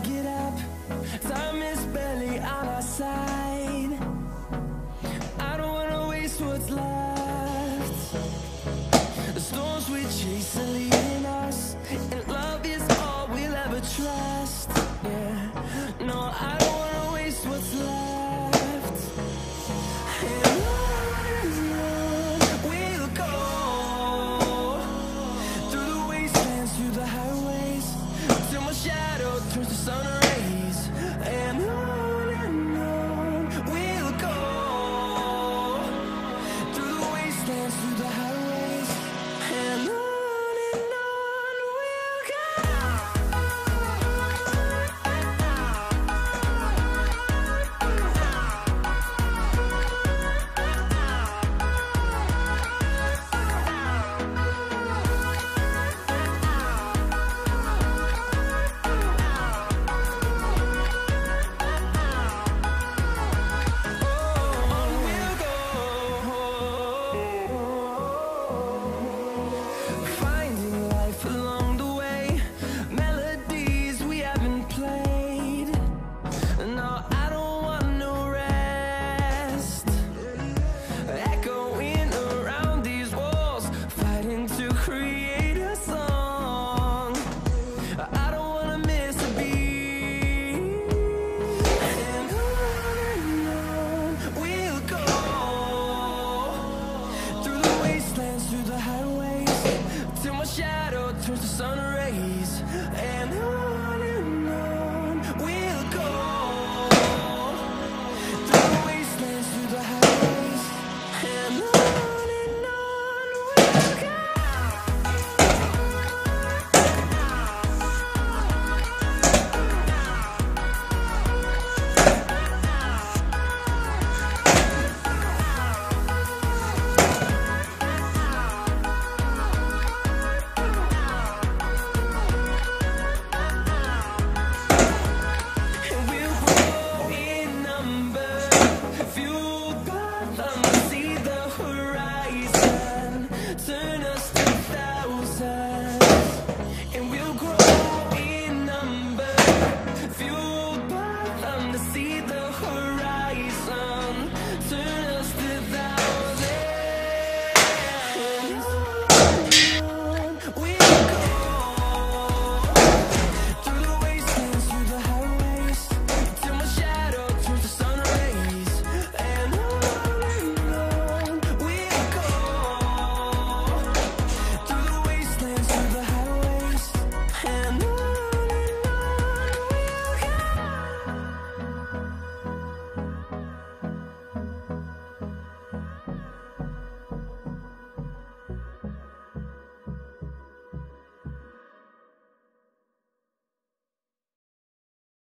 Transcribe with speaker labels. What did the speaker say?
Speaker 1: get up. Time is barely on our side. I don't wanna waste what's left. The storms we chase are leading us, and love is all we'll ever trust. Yeah, no, I don't wanna waste what's left. And on we'll go, through the wastelands, through the highways, till my shadow turns to sun rays. And on we'll go, through the wastelands, through the highways, and on we'll go. Finding life along the way, melodies we haven't played. No, I don't want no rest. Echoing around these walls, fighting to create a song. I don't wanna miss a beat. And on we'll go, through the wastelands, through the highways, till my shadow turns to sun rays. And on